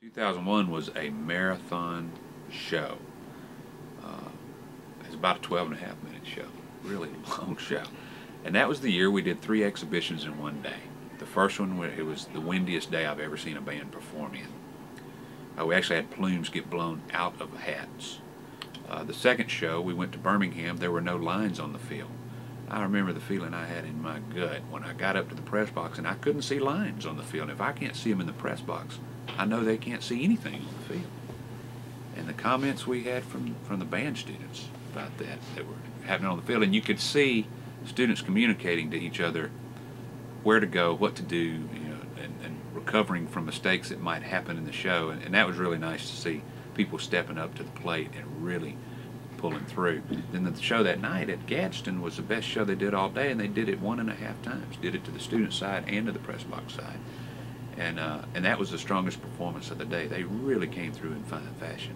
2001 was a marathon show. It was about a 12.5 minute show, really long show. And that was the year we did 3 exhibitions in one day. The first one, it was the windiest day I've ever seen a band perform in. We actually had plumes get blown out of hats. The second show, we went to Birmingham. There were no lines on the field. I remember the feeling I had in my gut when I got up to the press box and I couldn't see lines on the field. If I can't see them in the press box, I know they can't see anything on the field. And the comments we had from the band students about that were happening on the field, and you could see students communicating to each other where to go, what to do, and recovering from mistakes that might happen in the show. And that was really nice to see people stepping up to the plate and really pulling through. Then the show that night at Gadsden was the best show they did all day, and they did it 1.5 times. Did it to the student side and to the press box side. And that was the strongest performance of the day. They really came through in fine fashion.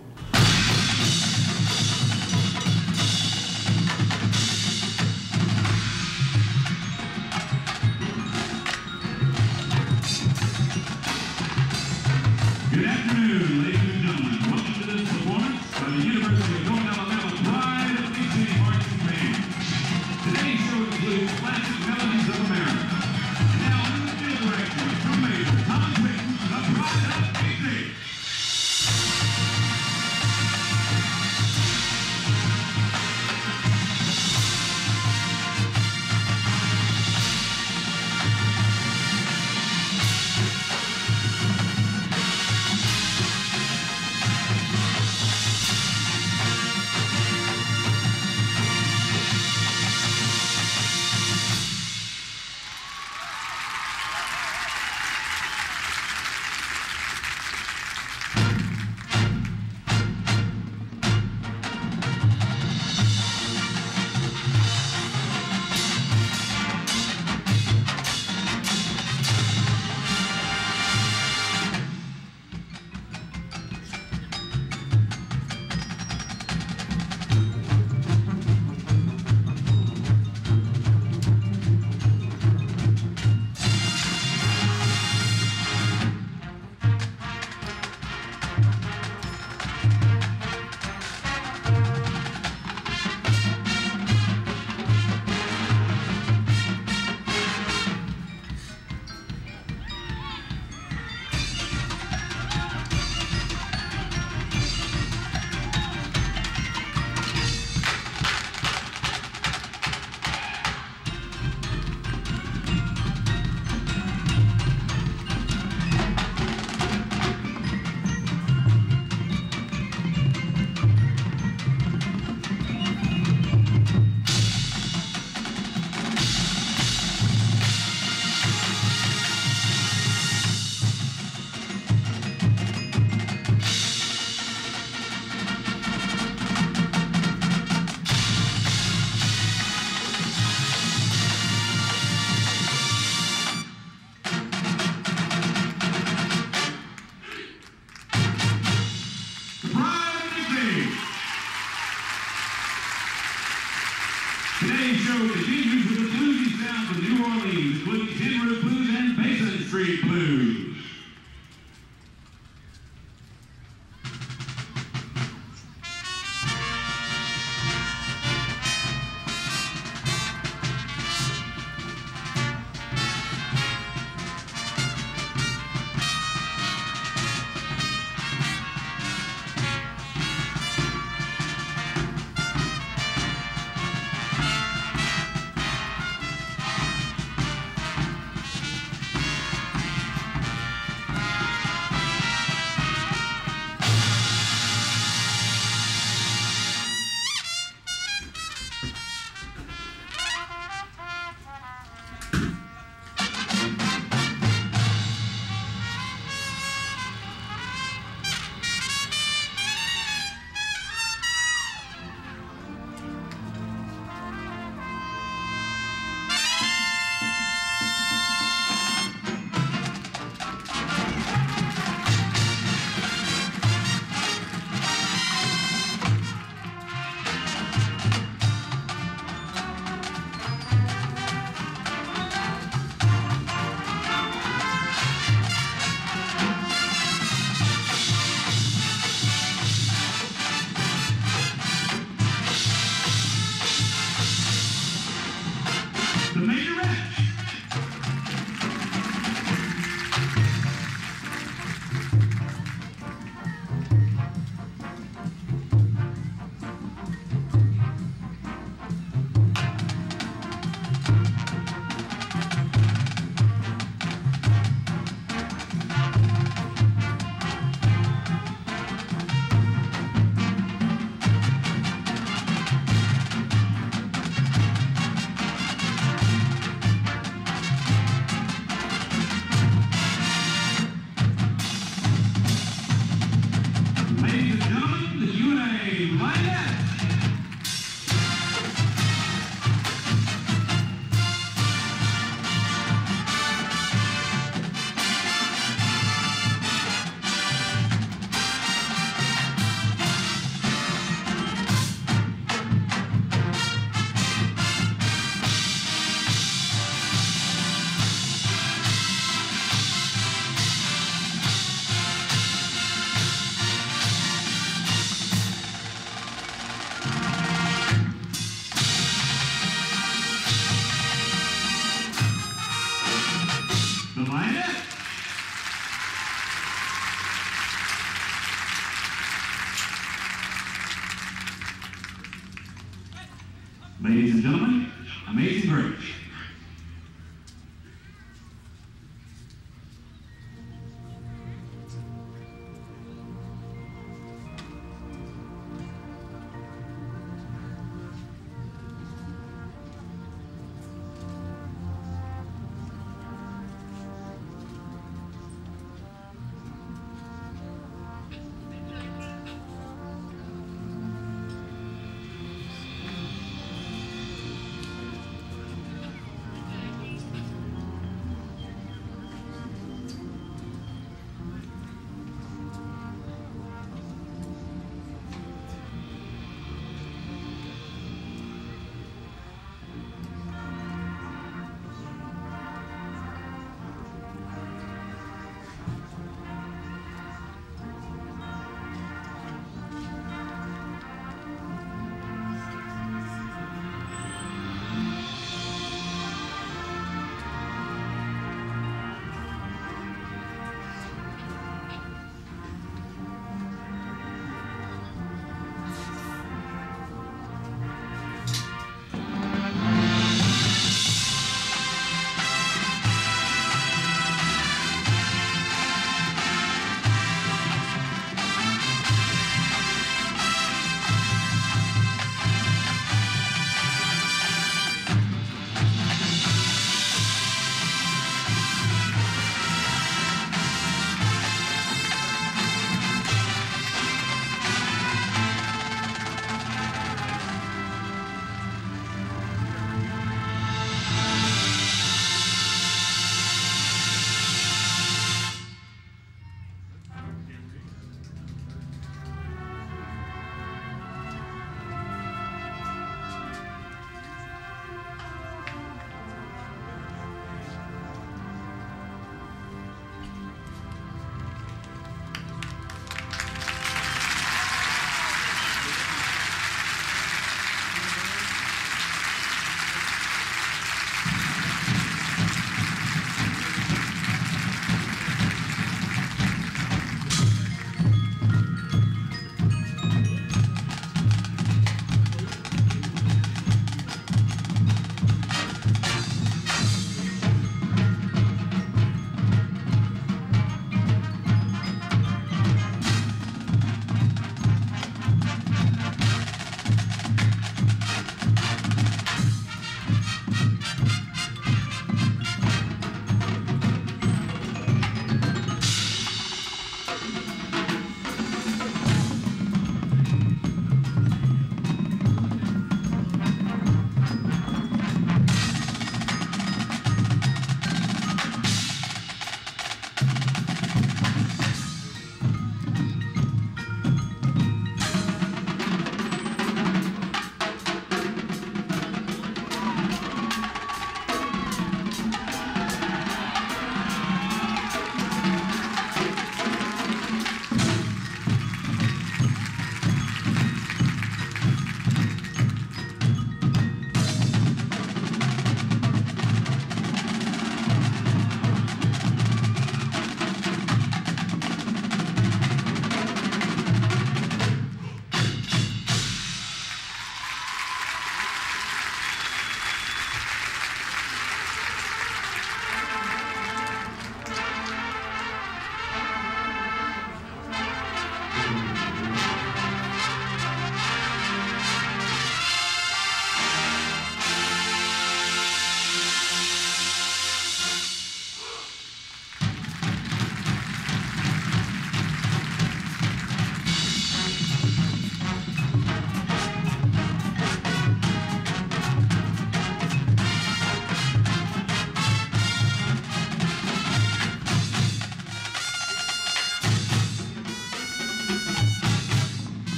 Good afternoon, ladies and gentlemen. Welcome to this performance by the University of North Alabama Pride of Dixie Marching Band. Today's show includes classic melodies of America. And now, under the field direction of drum major Tom Clayton, the Pride of Dixie. Ladies and gentlemen,